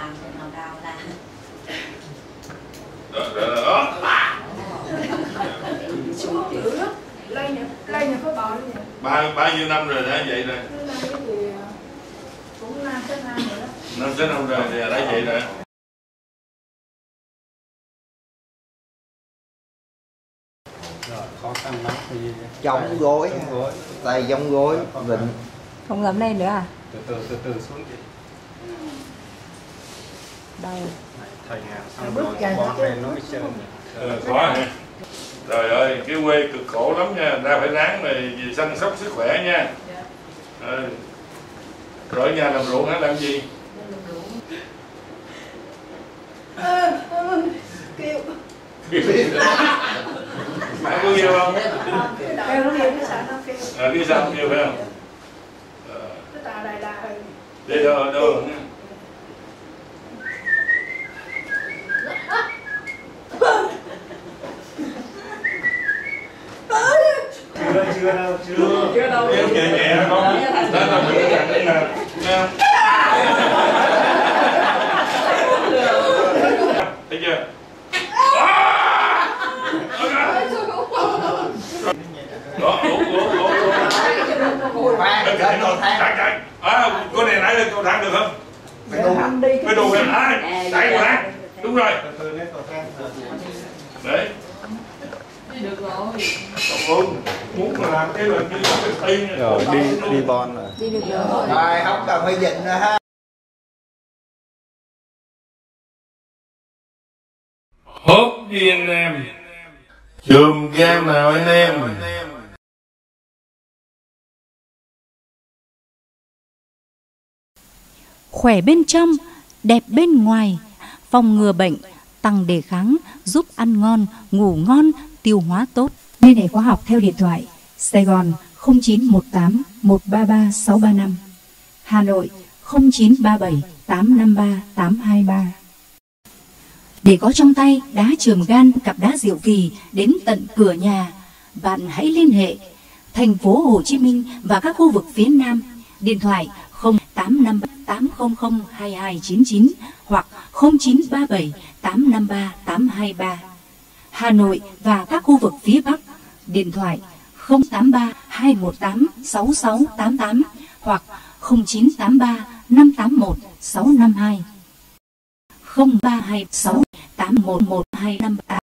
làm để nào đau ta. Đó. Lây nhà có bò luôn nhỉ? Bao nhiêu năm rồi đã vậy rồi? Cũng 5 tới 5 rồi đó. 5 tới 5 rồi thì đã vậy rồi. Khó khăn lắm thì Giống gối, tay giống gối, vịnh. Không dám lên nữa à? từ từ xuống chị. Đau. Thầy ngàn xong rồi bón lên nó mới trơn. Khó hả? Trời ơi, cái quê cực khổ lắm nha, ra phải ráng rồi săn sóc sức khỏe nha. Rồi ở nhà làm ruộng hả, làm gì? Kêu. Mẹ có kêu không? Kêu nó kêu, cái sao nó kêu. Cái sao kêu phải không? Cái tà đài là hơi. Đi đâu? Chưa đâu. Nhẹ không? Đó là mình cái này là nghe không? Thấy chưa? Đó, cô này nãy lên cầu thang được không? Phải đu lên, đẩy cầu thang, đúng rồi. Đấy. Được rồi. Luôn, muốn mà làm cái là cái Rồi đi bon rồi. Đi được rồi. Rồi không cần phải dịnh nữa ha. Hốt đi anh em. Chùm game nào anh em. Khỏe bên trong, đẹp bên ngoài, phòng ngừa bệnh, tăng đề kháng, giúp ăn ngon, ngủ ngon, tiêu hóa tốt. Liên hệ khóa học theo điện thoại Sài Gòn 0918 133 635, Hà Nội 0937 853 823. Để có trong tay đá chườm gan, cặp đá diệu kỳ đến tận cửa nhà, bạn hãy liên hệ thành phố Hồ Chí Minh và các khu vực phía Nam. Điện thoại 0853 800 2299 hoặc 0937 853 823. Hà Nội và các khu vực phía Bắc, điện thoại 083 218 6688 hoặc 0983 581 652, 0326 811 258.